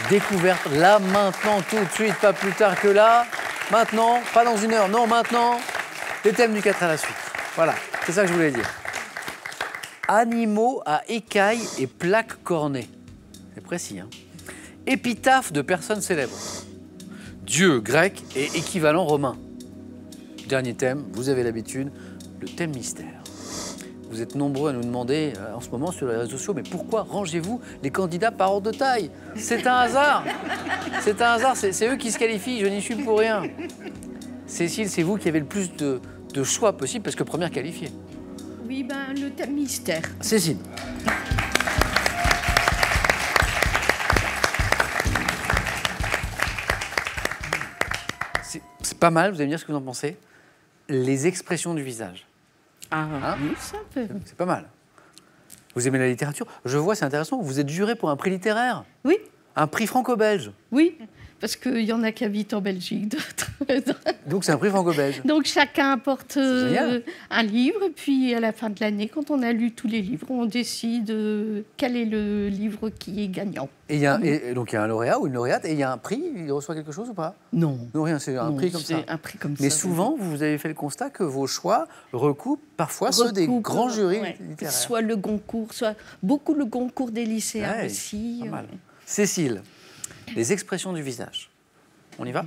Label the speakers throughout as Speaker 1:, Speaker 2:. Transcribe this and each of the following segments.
Speaker 1: Découverte là, maintenant, tout de suite, pas plus tard que là. Maintenant, pas dans une heure, non, maintenant. Les thèmes du 4 à la suite. Voilà, c'est ça que je voulais dire. Animaux à écailles et plaques cornées. C'est précis, hein. Épitaphe de personnes célèbres. Dieu grec et équivalent romain. Dernier thème, vous avez l'habitude, le thème mystère. Vous êtes nombreux à nous demander en ce moment sur les réseaux sociaux, mais pourquoi rangez-vous les candidats par ordre de taille? C'est un hasard. C'est un hasard, c'est eux qui se qualifient, je n'y suis pour rien. Cécile, c'est vous qui avez le plus de choix possible parce que première qualifiée.
Speaker 2: Oui, ben le thème mystère.
Speaker 1: Cécile. C'est pas mal, vous allez me dire ce que vous en pensez. Les expressions du visage.
Speaker 2: Ah,
Speaker 1: Hein?
Speaker 2: oui, ça peut.
Speaker 1: C'est pas mal. Vous aimez la littérature? Je vois, c'est intéressant, vous êtes juré pour un prix littéraire.
Speaker 2: Oui,
Speaker 1: Un prix franco-belge.
Speaker 2: oui, parce qu'il y en a qui habitent en Belgique, d'autres.
Speaker 1: Donc c'est un prix franco-belge.
Speaker 2: Donc chacun apporte
Speaker 1: génial.
Speaker 2: un livre, et puis à la fin de l'année, quand on a lu tous les livres, on décide quel est le livre qui est gagnant.
Speaker 1: Et, donc il y a un lauréat ou une lauréate, et il y a un prix, il reçoit quelque chose ou pas?
Speaker 2: Non.
Speaker 1: Non, rien, c'est un prix comme ça.
Speaker 2: C'est un prix comme ça.
Speaker 1: Mais souvent, vous avez fait le constat que vos choix recoupent parfois ceux des grands jurys littéraires.
Speaker 2: Soit le Goncourt, soit beaucoup le Goncourt des lycéens
Speaker 1: Ouais,
Speaker 2: aussi.
Speaker 1: pas mal. Cécile, les expressions du visage. On y va?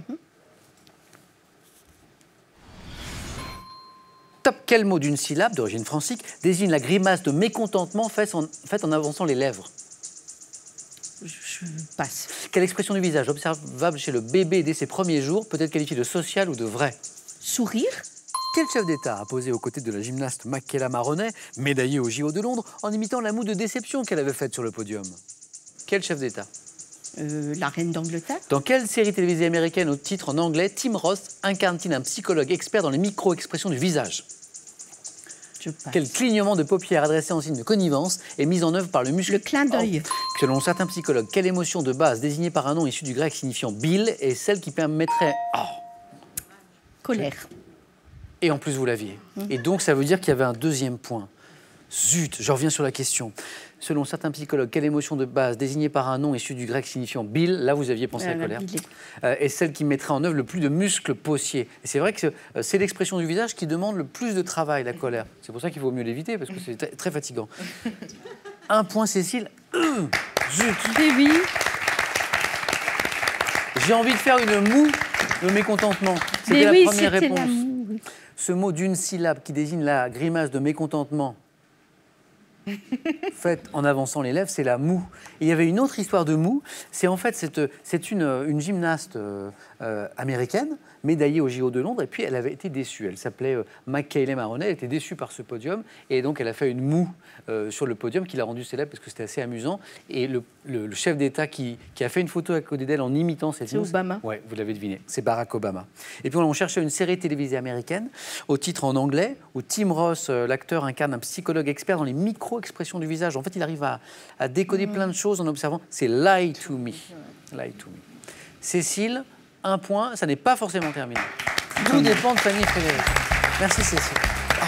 Speaker 1: Top, quel mot d'une syllabe d'origine francique désigne la grimace de mécontentement faite en avançant les lèvres?
Speaker 2: Je passe.
Speaker 1: Quelle expression du visage observable chez le bébé dès ses premiers jours peut être qualifiée de sociale ou de vraie?
Speaker 2: Sourire.
Speaker 1: Quel chef d'État a posé aux côtés de la gymnaste Makela Maroney, médaillée au JO de Londres, en imitant la moue de déception qu'elle avait faite sur le podium? Quel chef d'État?
Speaker 2: La reine d'Angleterre.
Speaker 1: Dans quelle série télévisée américaine au titre en anglais Tim Roth incarne-t-il un psychologue expert dans les micro-expressions du visage?
Speaker 2: Je passe.
Speaker 1: Quel clignement de paupières adressé en signe de connivence est mis en œuvre par le muscle?
Speaker 2: Le clin d'œil.
Speaker 1: Selon certains psychologues, quelle émotion de base désignée par un nom issu du grec signifiant bile est celle qui permettrait...
Speaker 2: Colère.
Speaker 1: Et en plus, vous l'aviez. Et donc, ça veut dire qu'il y avait un deuxième point. Zut, je reviens sur la question. Selon certains psychologues, quelle émotion de base désignée par un nom issu du grec signifiant bile, là vous aviez pensé à la colère, est celle qui mettrait en œuvre le plus de muscles pauciers. Et c'est vrai que c'est l'expression du visage qui demande le plus de travail, la colère. C'est pour ça qu'il vaut mieux l'éviter, parce que c'est très fatigant. Un point, Cécile. Zut.
Speaker 2: Eh oui.
Speaker 1: J'ai envie de faire une moue de mécontentement. C'était la première réponse. Ce mot d'une syllabe qui désigne la grimace de mécontentement faite en avançant les lèvres, c'est la moue. Et il y avait une autre histoire de moue. C'est en fait c'est une gymnaste américaine, médaillée au JO de Londres, et puis elle avait été déçue. Elle s'appelait Makela Maroney, elle était déçue par ce podium, et donc elle a fait une moue sur le podium qui l'a rendue célèbre parce que c'était assez amusant. Et le chef d'État qui a fait une photo à côté d'elle en imitant cette moue...
Speaker 2: C'est Obama.
Speaker 1: Oui, vous l'avez deviné, c'est Barack Obama. Et puis on cherchait une série télévisée américaine, au titre en anglais, où Tim Roth, l'acteur, incarne un psychologue expert dans les micro-expressions du visage. En fait, il arrive à décoder plein de choses en observant. C'est Lie to Me. Lie to Me. Cécile, un point, ça n'est pas forcément terminé. Tout dépend de Fanny et Frédéric. Merci Cécile.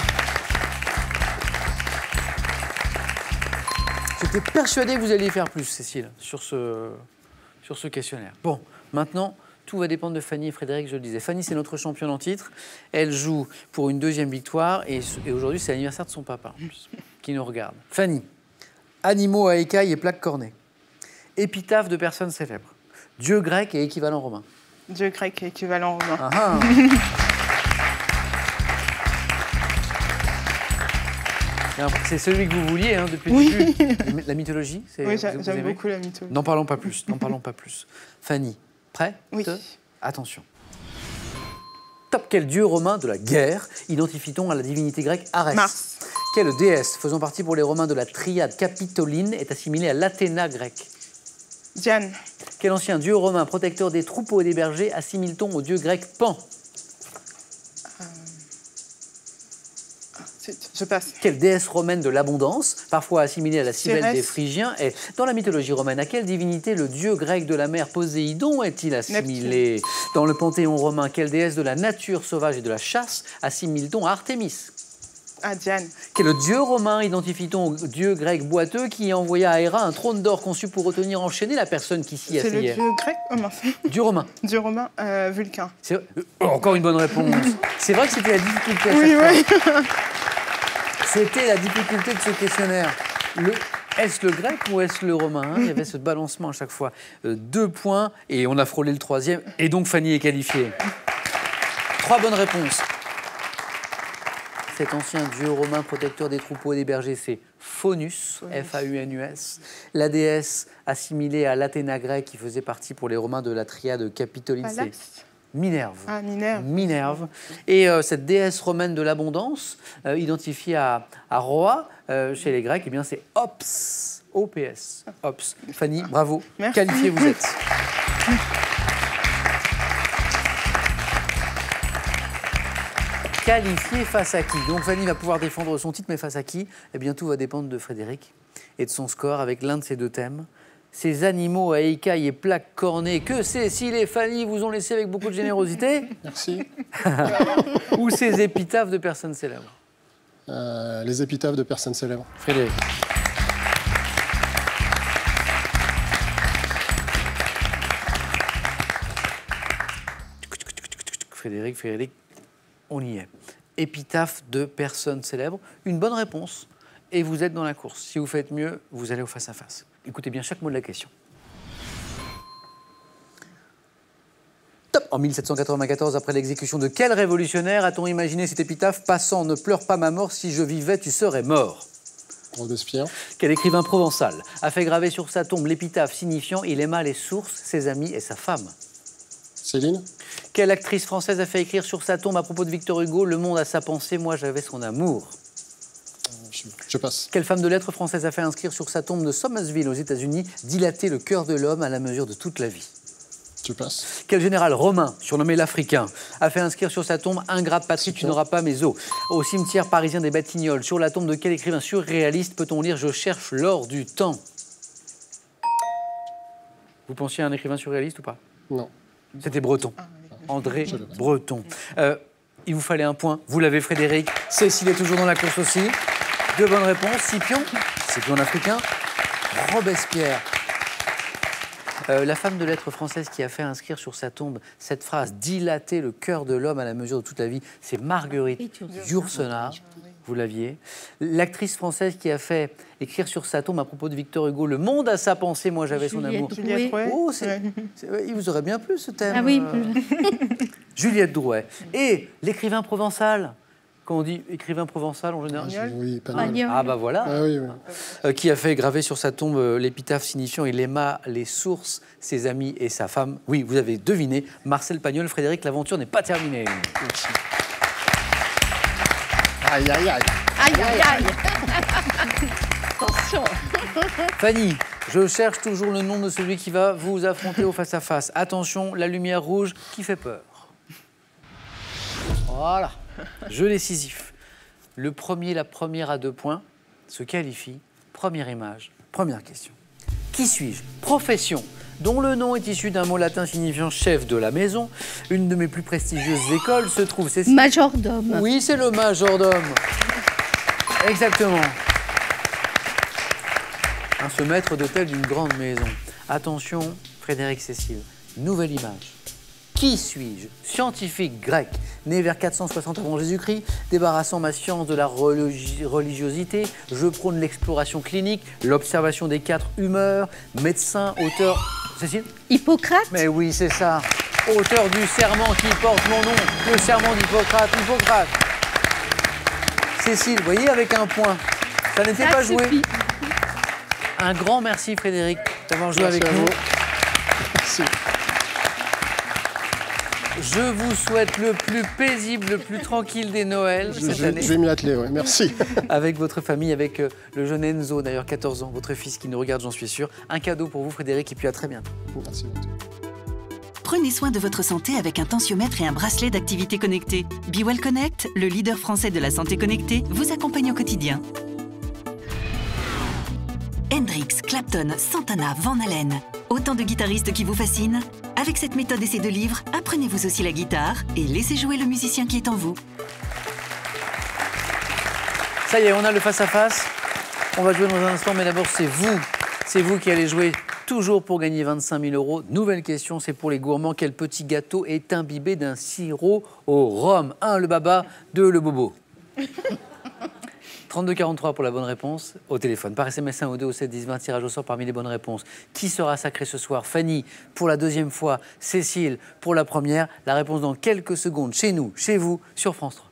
Speaker 1: J'étais persuadé que vous alliez faire plus, Cécile, sur ce questionnaire. Bon, maintenant, tout va dépendre de Fanny et Frédéric, je le disais. Fanny, c'est notre championne en titre. Elle joue pour une deuxième victoire et aujourd'hui, c'est l'anniversaire de son papa, qui nous regarde. Fanny, animaux à écailles et plaques cornées. Épitaphe de personnes célèbres. Dieu grec et équivalent romain.
Speaker 3: Dieu grec et équivalent romain.
Speaker 1: Ah ah. C'est celui que vous vouliez hein, depuis le début. La mythologie,
Speaker 3: oui, j'aime beaucoup la mythologie.
Speaker 1: N'en parlons pas plus, n'en parlons pas plus. Fanny, prêt?
Speaker 3: Oui.
Speaker 1: Attention. Top, quel dieu romain de la guerre identifie-t-on à la divinité grecque Arès?
Speaker 3: Mars.
Speaker 1: Quelle déesse faisant partie pour les Romains de la triade capitoline est assimilée à l'Athéna grecque?
Speaker 3: Diane.
Speaker 1: Quel ancien dieu romain protecteur des troupeaux et des bergers assimile-t-on au dieu grec Pan?
Speaker 3: Je passe.
Speaker 1: Quelle déesse romaine de l'abondance, parfois assimilée à la Cybèle
Speaker 3: Cérès.
Speaker 1: des Phrygiens, est dans la mythologie romaine, à quelle divinité le dieu grec de la mer Poséidon est-il assimilé?
Speaker 3: Neptune.
Speaker 1: Dans le panthéon romain, quelle déesse de la nature sauvage et de la chasse assimile-t-on à Artémis?
Speaker 3: Ah, Diane.
Speaker 1: Quel dieu romain identifie-t-on au dieu grec boiteux qui envoya à Héra un trône d'or conçu pour retenir enchaîner la personne qui s'y
Speaker 3: C'est le
Speaker 1: asseyait?
Speaker 3: dieu grec? Oh mince.
Speaker 1: Dieu romain.
Speaker 3: Dieu romain, Vulcain.
Speaker 1: Encore une bonne réponse. C'est vrai que c'était la difficulté à
Speaker 3: Oui,
Speaker 1: chaque fois.
Speaker 3: oui.
Speaker 1: C'était la difficulté de ce questionnaire. Est-ce le grec ou est-ce le romain, hein? Il y avait ce balancement à chaque fois. 2 points et on a frôlé le 3e. Et donc Fanny est qualifiée. 3 bonnes réponses. Cet ancien dieu romain protecteur des troupeaux et des bergers, c'est Faunus, F-A-U-N-U-S. La déesse assimilée à l'Athéna grecque qui faisait partie pour les Romains de la triade capitoline, c'est
Speaker 3: Pallas.
Speaker 1: Minerve.
Speaker 3: Ah, Minerve.
Speaker 1: Minerve. Et cette déesse romaine de l'abondance, identifiée à Roi, chez les Grecs, eh bien c'est Ops. O-P-S. Ops. Fanny, bravo.
Speaker 3: Merci.
Speaker 1: Qualifiée vous êtes. Qualifiée face à qui? Donc Fanny va pouvoir défendre son titre, mais face à qui? Eh bien tout va dépendre de Frédéric et de son score avec l'un de ces 2 thèmes. Ces animaux à écailles et plaques cornées que Cécile et Fanny vous ont laissé avec beaucoup de générosité.
Speaker 4: Merci.
Speaker 1: Ou ces épitaphes de personnes célèbres.
Speaker 4: Les épitaphes de personnes célèbres.
Speaker 1: Frédéric. Frédéric, on y est. Épitaphe de personnes célèbres. Une bonne réponse et vous êtes dans la course. Si vous faites mieux, vous allez au face-à-face. Écoutez bien chaque mot de la question. Top. En 1794, après l'exécution de quel révolutionnaire a-t-on imaginé cette épitaphe passant « Ne pleure pas ma mort, si je vivais, tu serais mort ».
Speaker 4: Robespierre.
Speaker 1: Quel écrivain provençal a fait graver sur sa tombe l'épitaphe signifiant « Il aima les sources, ses amis et sa femme ».
Speaker 4: Céline.
Speaker 1: Quelle actrice française a fait écrire sur sa tombe à propos de Victor Hugo « Le monde a sa pensée, moi j'avais son amour ».
Speaker 4: Je passe.
Speaker 1: Quelle femme de lettres française a fait inscrire sur sa tombe de Somersville aux États-Unis « Dilater le cœur de l'homme à la mesure de toute la vie ».
Speaker 4: Je passe.
Speaker 1: Quel général romain, surnommé l'Africain, a fait inscrire sur sa tombe « Ingrate patrie, tu n'auras pas mes os ». Au cimetière parisien des Batignolles, sur la tombe de quel écrivain surréaliste peut-on lire « Je cherche l'or du temps ». Vous pensiez à un écrivain surréaliste ou pas?
Speaker 4: Non.
Speaker 1: C'était Breton. André Breton. Il vous fallait un point. Vous l'avez, Frédéric. Cécile est toujours dans la course aussi. 2 bonnes réponses. Scipion africain. Robespierre. La femme de lettres française qui a fait inscrire sur sa tombe cette phrase « Dilater le cœur de l'homme à la mesure de toute la vie », c'est Marguerite Yourcenar. Vous l'aviez. L'actrice française qui a fait écrire sur sa tombe à propos de Victor Hugo « Le monde a sa pensée, moi j'avais son amour ».
Speaker 3: Juliette Drouet.
Speaker 1: Oh, il vous aurait bien plu ce thème.
Speaker 2: Ah oui.
Speaker 1: Juliette Drouet. Et l'écrivain provençal. Quand on dit écrivain provençal en général.
Speaker 4: Oui, Pagnol.
Speaker 2: Pagnol.
Speaker 1: Ah bah voilà.
Speaker 4: Ah oui, oui.
Speaker 1: Qui a fait graver sur sa tombe l'épitaphe signifiant « Il aima les sources, ses amis et sa femme ». Oui, vous avez deviné. Marcel Pagnol. Frédéric, l'aventure n'est pas terminée.
Speaker 4: Merci. Aïe, aïe, aïe.
Speaker 2: Aïe, aïe, aïe. Attention.
Speaker 1: Fanny, je cherche toujours le nom de celui qui va vous affronter au face-à-face. Attention, la lumière rouge qui fait peur. Voilà, jeu décisif. La première à 2 points se qualifie. Première image, première question. Qui suis-je? Profession, dont le nom est issu d'un mot latin signifiant chef de la maison. Une de mes plus prestigieuses écoles se trouve...
Speaker 2: Majordome.
Speaker 1: Oui, c'est le majordome. Exactement. Ce maître d'hôtel d'une grande maison. Attention, Frédéric Cécile, nouvelle image. Qui suis-je? Scientifique grec, né vers 460 avant Jésus-Christ, débarrassant ma science de la religiosité, je prône l'exploration clinique, l'observation des 4 humeurs, médecin, auteur... Cécile?
Speaker 2: Hippocrate.
Speaker 1: Mais oui, c'est ça. Auteur du serment qui porte mon nom, le serment d'Hippocrate. Hippocrate. Cécile, vous voyez, avec un point. Ça n'était pas joué.
Speaker 2: Suffit.
Speaker 1: Un grand merci, Frédéric, d'avoir joué avec nous.
Speaker 4: Merci.
Speaker 1: Je vous souhaite le plus paisible, le plus tranquille des Noëls cette année.
Speaker 4: Je vais m'y atteler, oui. Merci.
Speaker 1: Avec votre famille, avec le jeune Enzo, d'ailleurs 14 ans, votre fils qui nous regarde, j'en suis sûr. Un cadeau pour vous, Frédéric, et puis à très bientôt.
Speaker 4: Merci beaucoup.
Speaker 5: Prenez soin de votre santé avec un tensiomètre et un bracelet d'activité connectée. Be Well Connect, le leader français de la santé connectée, vous accompagne au quotidien. Hendrix, Clapton, Santana, Van Halen. Autant de guitaristes qui vous fascinent. Avec cette méthode et ces 2 livres, apprenez-vous aussi la guitare et laissez jouer le musicien qui est en vous.
Speaker 1: Ça y est, on a le face-à-face. On va jouer dans un instant, mais d'abord, c'est vous. C'est vous qui allez jouer toujours pour gagner 25 000 €. Nouvelle question, c'est pour les gourmands. Quel petit gâteau est imbibé d'un sirop au rhum? 1, le baba. 2, le bobo. 32-43 pour la bonne réponse au téléphone. Par SMS 1 ou 2 au 7 10 20, tirage au sort parmi les bonnes réponses. Qui sera sacré ce soir? Fanny pour la deuxième fois, Cécile pour la première. La réponse dans quelques secondes chez nous, chez vous, sur France 3.